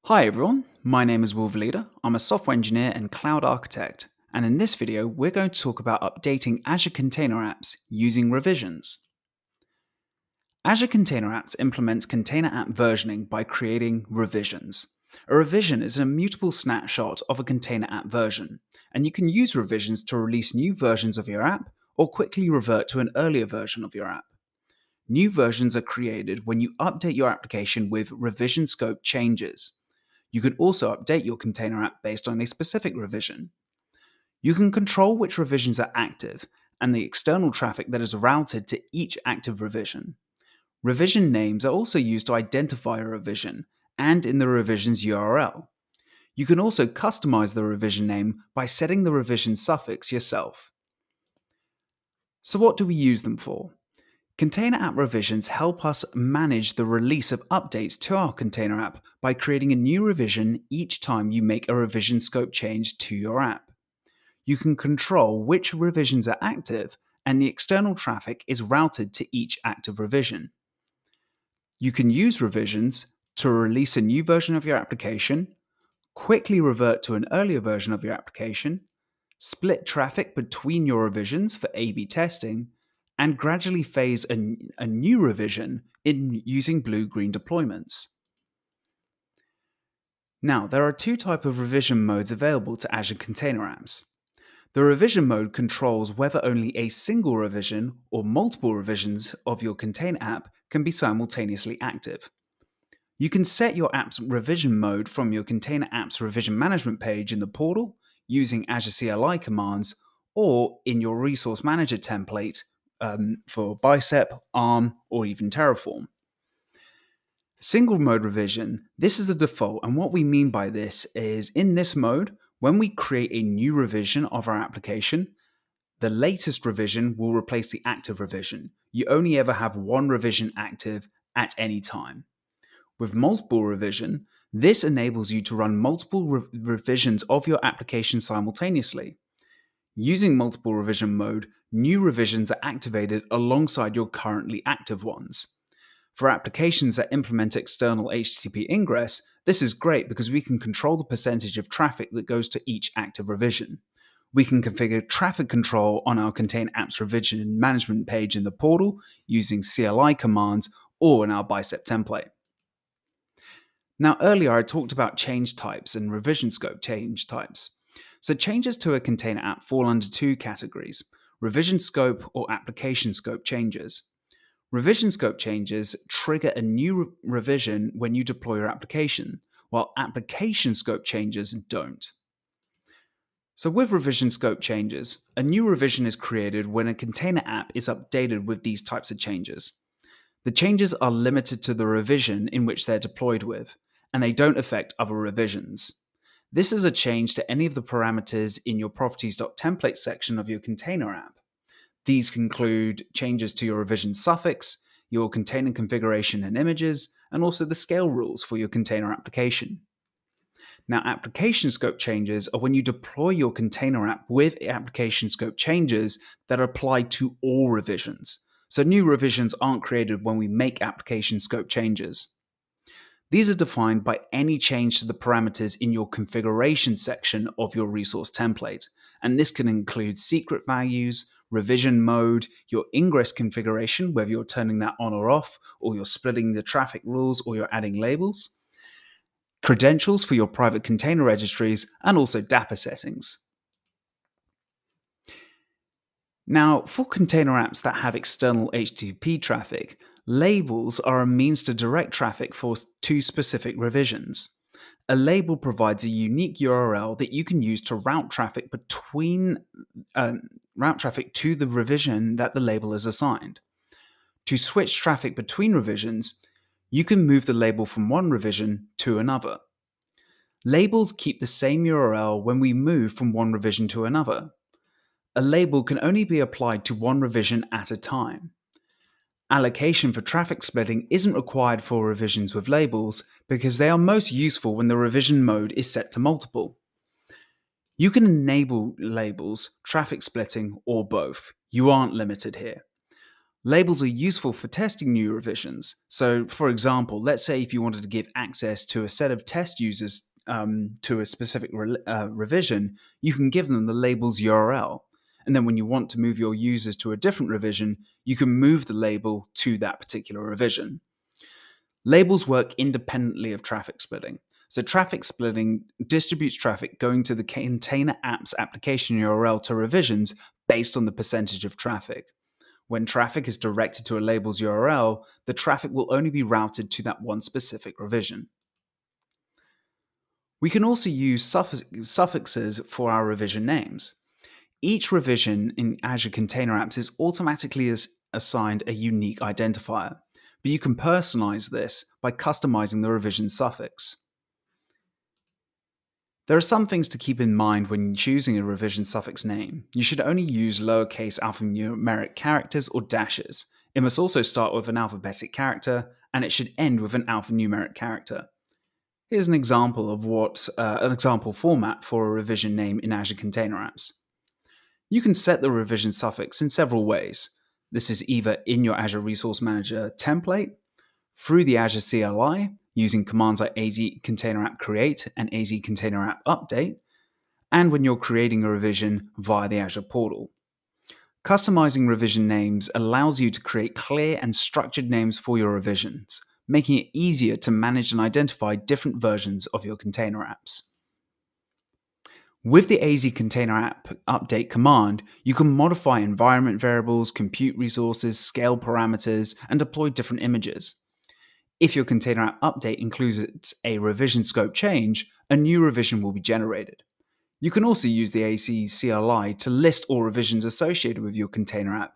Hi everyone, my name is Will Valida. I'm a software engineer and cloud architect, and in this video we're going to talk about updating Azure Container Apps using revisions. Azure Container Apps implements container app versioning by creating revisions. A revision is an immutable snapshot of a container app version, and you can use revisions to release new versions of your app or quickly revert to an earlier version of your app. New versions are created when you update your application with revision scope changes. You can also update your container app based on a specific revision. You can control which revisions are active and the external traffic that is routed to each active revision. Revision names are also used to identify a revision and in the revision's URL. You can also customize the revision name by setting the revision suffix yourself. So what do we use them for? Container app revisions help us manage the release of updates to our container app by creating a new revision each time you make a revision scope change to your app. You can control which revisions are active, and the external traffic is routed to each active revision. You can use revisions to release a new version of your application, quickly revert to an earlier version of your application, split traffic between your revisions for A/B testing, and gradually phase a new revision in using blue-green deployments. Now, there are two types of revision modes available to Azure Container Apps. The revision mode controls whether only a single revision or multiple revisions of your container app can be simultaneously active. You can set your app's revision mode from your Container Apps revision management page in the portal using Azure CLI commands or in your resource manager template for Bicep, ARM, or even Terraform. Single mode revision, this is the default, and what we mean by this is in this mode, when we create a new revision of our application, the latest revision will replace the active revision. You only ever have one revision active at any time. With multiple revision, this enables you to run multiple revisions of your application simultaneously. Using multiple revision mode, new revisions are activated alongside your currently active ones. For applications that implement external HTTP ingress, this is great because we can control the percentage of traffic that goes to each active revision. We can configure traffic control on our Container Apps revision management page in the portal using CLI commands or in our Bicep template. Now, earlier I talked about change types and revision scope change types. So changes to a container app fall under two categories: revision scope or application scope changes. Revision scope changes trigger a new revision when you deploy your application, while application scope changes don't. So with revision scope changes, a new revision is created when a container app is updated with these types of changes. The changes are limited to the revision in which they're deployed with, and they don't affect other revisions. This is a change to any of the parameters in your properties.template section of your container app. These include changes to your revision suffix, your container configuration and images, and also the scale rules for your container application. Now, application scope changes are when you deploy your container app with application scope changes that apply to all revisions. So new revisions aren't created when we make application scope changes. These are defined by any change to the parameters in your configuration section of your resource template, and this can include secret values, revision mode, your ingress configuration, whether you're turning that on or off, or you're splitting the traffic rules, or you're adding labels, credentials for your private container registries, and also Dapper settings. Now, for container apps that have external HTTP traffic, labels are a means to direct traffic to specific revisions. A label provides a unique URL that you can use to route traffic to the revision that the label is assigned. To switch traffic between revisions, you can move the label from one revision to another. Labels keep the same URL when we move from one revision to another. A label can only be applied to one revision at a time. Allocation for traffic splitting isn't required for revisions with labels because they are most useful when the revision mode is set to multiple. You can enable labels, traffic splitting, or both. You aren't limited here. Labels are useful for testing new revisions. So, for example, let's say if you wanted to give access to a set of test users to a specific revision, you can give them the label's URL. And then when you want to move your users to a different revision, you can move the label to that particular revision. Labels work independently of traffic splitting. So traffic splitting distributes traffic going to the Container Apps application URL to revisions based on the percentage of traffic. When traffic is directed to a label's URL, the traffic will only be routed to that one specific revision. We can also use suffixes for our revision names. Each revision in Azure Container Apps is automatically assigned a unique identifier, but you can personalize this by customizing the revision suffix. There are some things to keep in mind when choosing a revision suffix name. You should only use lowercase alphanumeric characters or dashes. It must also start with an alphabetic character, and it should end with an alphanumeric character. Here's an example of an example format for a revision name in Azure Container Apps. You can set the revision suffix in several ways. This is either in your Azure Resource Manager template, through the Azure CLI, using commands like AZ Container App Create and AZ Container App Update, and when you're creating a revision via the Azure portal. Customizing revision names allows you to create clear and structured names for your revisions, making it easier to manage and identify different versions of your container apps. With the AZ Container App Update command, you can modify environment variables, compute resources, scale parameters, and deploy different images. If your Container App Update includes a revision scope change, a new revision will be generated. You can also use the AZ CLI to list all revisions associated with your container app.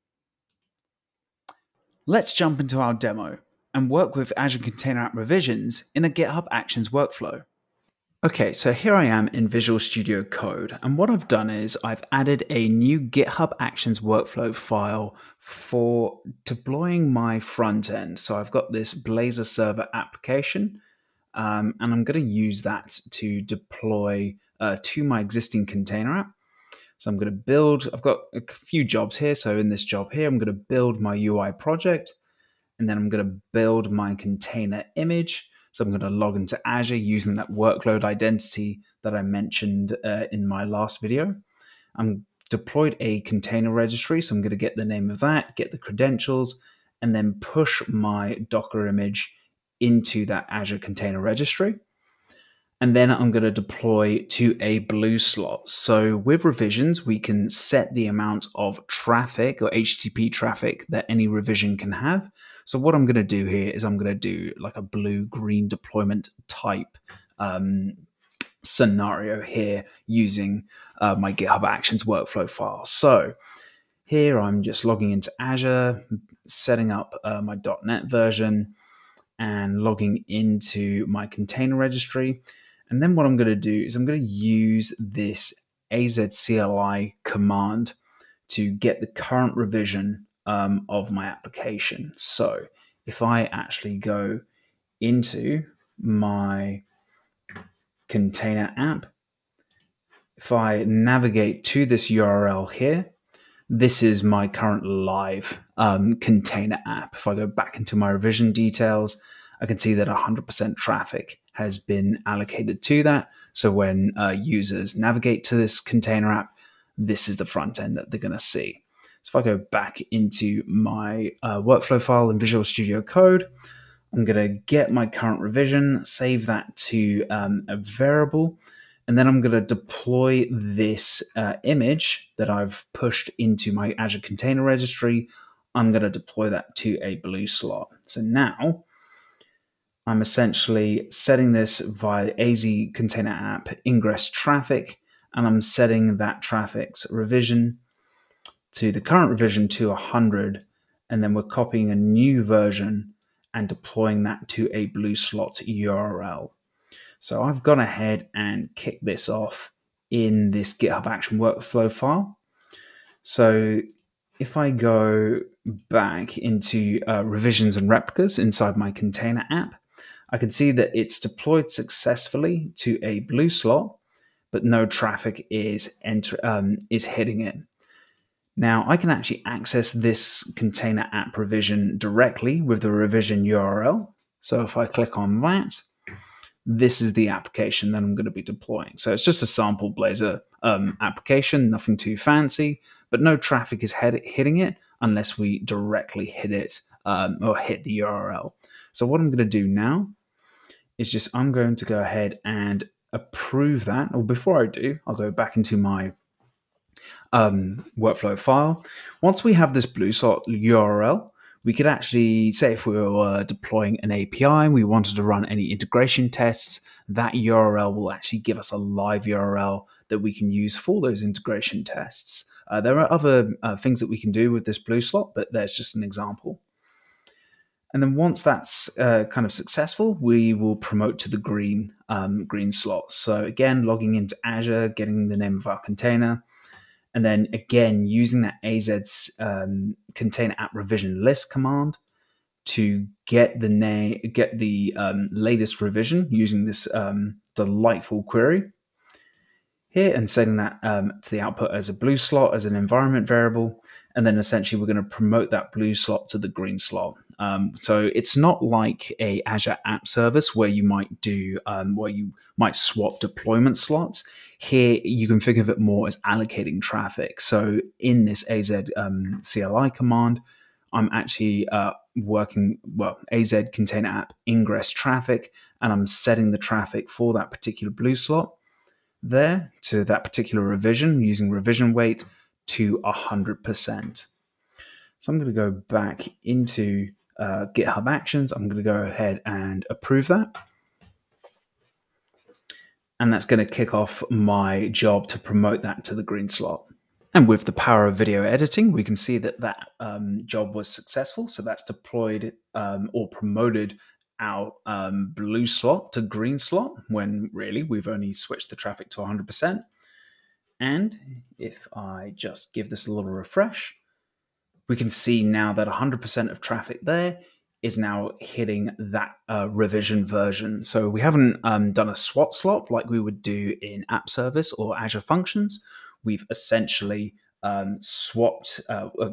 Let's jump into our demo and work with Azure Container App revisions in a GitHub Actions workflow. Okay, so here I am in Visual Studio Code, and what I've done is I've added a new GitHub Actions workflow file for deploying my front end. So I've got this Blazor server application, and I'm going to use that to deploy to my existing container app. So I'm going to build, I've got a few jobs here. So in this job here, I'm going to build my UI project, and then I'm going to build my container image. So I'm going to log into Azure using that workload identity that I mentioned in my last video. I'm deployed a container registry, so I'm going to get the name of that, get the credentials, and then push my Docker image into that Azure Container Registry. And then I'm going to deploy to a blue slot. So with revisions, we can set the amount of traffic or HTTP traffic that any revision can have. So what I'm going to do here is I'm going to do like a blue-green deployment type scenario here using my GitHub Actions workflow file. So here I'm just logging into Azure, setting up my .NET version, and logging into my container registry. And then what I'm going to do is I'm going to use this AZ CLI command to get the current revision of my application. So if I actually go into my container app, if I navigate to this URL here, this is my current live container app. If I go back into my revision details, I can see that 100% traffic has been allocated to that. So when users navigate to this container app, this is the front end that they're going to see. So if I go back into my workflow file in Visual Studio Code, I'm going to get my current revision, save that to a variable, and then I'm going to deploy this image that I've pushed into my Azure Container Registry. I'm going to deploy that to a blue slot. So now I'm essentially setting this via AZ Container App ingress traffic, and I'm setting that traffic's revision to the current revision to 100, and then we're copying a new version and deploying that to a blue slot URL. So I've gone ahead and kicked this off in this GitHub Action workflow file. So if I go back into revisions and replicas inside my container app, I can see that it's deployed successfully to a blue slot, but no traffic is hitting it. Now, I can actually access this container app revision directly with the revision URL. So if I click on that, this is the application that I'm going to be deploying. So it's just a sample Blazor application, nothing too fancy, but no traffic is hitting it unless we directly hit it or hit the URL. So what I'm going to do now is I'm going to go ahead and approve that. Or before I do, I'll go back into my workflow file. Once we have this blue slot URL, we could actually say if we were deploying an API, we wanted to run any integration tests, that URL will actually give us a live URL that we can use for those integration tests. There are other things that we can do with this blue slot, but there's just an example. And then once that's kind of successful, we will promote to the green slot. So again, logging into Azure, getting the name of our container, and then again, using that AZ Container App Revision List command to get the latest revision using this delightful query here, and setting that to the output as a blue slot as an environment variable. And then essentially we're going to promote that blue slot to the green slot. So it's not like a Azure App Service where you might do where you might swap deployment slots. Here you can think of it more as allocating traffic. So in this AZ CLI command, I'm actually working AZ Container App ingress traffic, and I'm setting the traffic for that particular blue slot there to that particular revision using revision weight to 100%. So I'm going to go back into GitHub Actions. I'm going to go ahead and approve that. And that's going to kick off my job to promote that to the green slot. And with the power of video editing, we can see that job was successful. So that's deployed or promoted our blue slot to green slot when really we've only switched the traffic to 100%. And if I just give this a little refresh, we can see now that 100% of traffic there is now hitting that revision version. So we haven't done a SWAT slot like we would do in App Service or Azure Functions. We've essentially set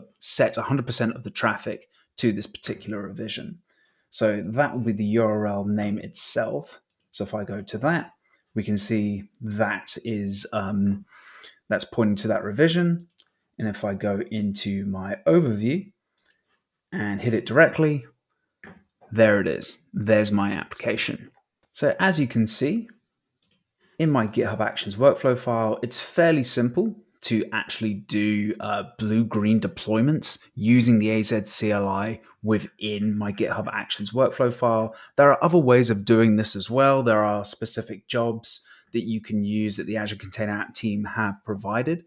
100% of the traffic to this particular revision. So that will be the URL name itself. So if I go to that, we can see that is that's pointing to that revision. And if I go into my overview and hit it directly, there it is. There's my application. So as you can see, in my GitHub Actions workflow file, it's fairly simple to actually do blue-green deployments using the AZ CLI within my GitHub Actions workflow file. There are other ways of doing this as well. There are specific jobs that you can use that the Azure Container App team have provided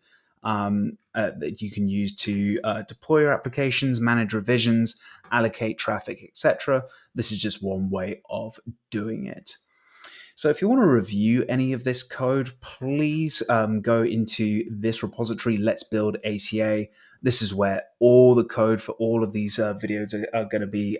that you can use to deploy your applications, manage revisions, allocate traffic, etc. This is just one way of doing it. So if you want to review any of this code, please go into this repository, Let's Build ACA. This is where all the code for all of these videos are going to be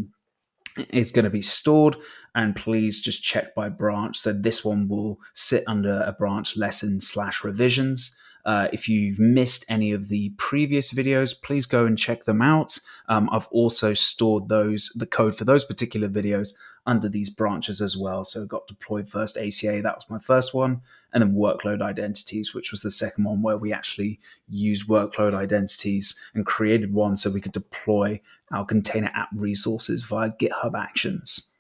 it's going to be stored, and please just check by branch. So this one will sit under a branch lesson/revisions. If you've missed any of the previous videos, please go and check them out. I've also stored the code for those particular videos under these branches as well. So got deployed first ACA, that was my first one, and then workload identities, which was the second one where we actually used workload identities and created one so we could deploy our container app resources via GitHub Actions.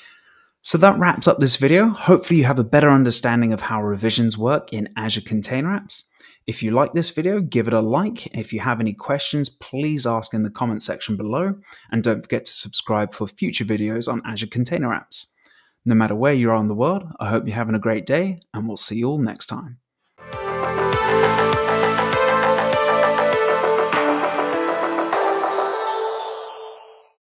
So that wraps up this video. Hopefully you have a better understanding of how revisions work in Azure Container Apps. If you like this video, give it a like. If you have any questions, please ask in the comment section below. And don't forget to subscribe for future videos on Azure Container Apps. No matter where you are in the world, I hope you're having a great day, and we'll see you all next time.